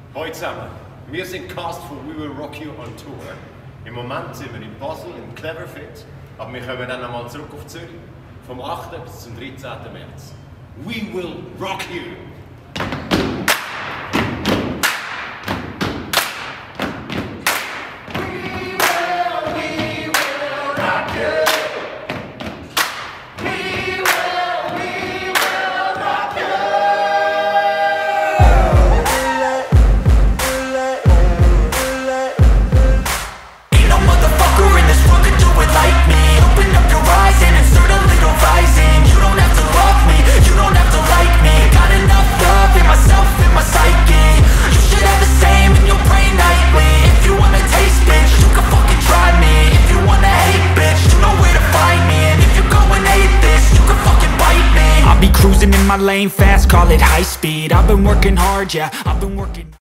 Hallo zusammen, wir sind Cast von We Will Rock You on Tour. Im Moment sind wir in Basel, im Clever Fit, aber wir kommen dann nochmal zurück auf Zürich, vom 8. bis zum 13. März. We Will Rock You! Cruising in my lane fast, call it high speed. I've been working hard, yeah, I've been working